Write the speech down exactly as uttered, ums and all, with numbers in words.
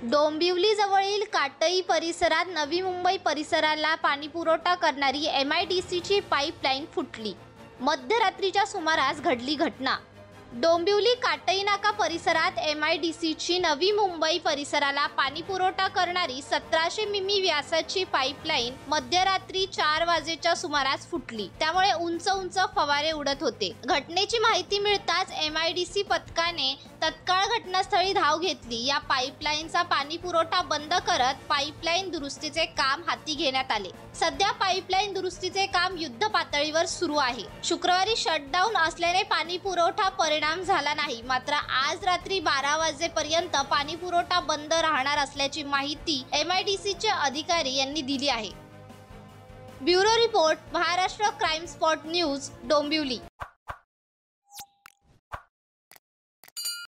डोंबिवली जवळील काटई परिसरात नवी मुंबई परिसराला पाणीपुरवठा करणारी एम आय डी सीची पाईपलाईन फुटली। मध्यरात्रीच्या सुमारास घडली घटना। डोंबिवली काटई नाका परिसरात एम आय डी सीची नवी मुंबई परिसराला पाणीपुरवठा करणारी सतराशे मिमी व्यासाची पाईपलाईन मध्यरात्री चार वाजेच्या सुमारास फुटली। त्यामुळे उंच उंच फवारे उडत होते। घटनेची माहिती मिळताच एम आय डी सी पथकाने तत्काळ घटनास्थळी धाव घेतली। या पाईपलाईनचा पाणी पुरवठा बंद करत पाईपलाईन दुरुस्तीचे काम हाती घेण्यात आले। सध्या पाईपलाईन दुरुस्तीचे काम युद्ध पातळीवर सुरू आहे। शुक्रवारी शटडाऊन असल्याने पाणी पुरवठा परिणाम झाला नाही, मात्र आज रात्री बारा वाजेपर्यंत पाणी पुरवठा बंद राहणार असल्याची माहिती एम आय डी सीचे अधिकारी यांनी दिली आहे। Bureau report, Maharashtra crime spot news, Dombivli.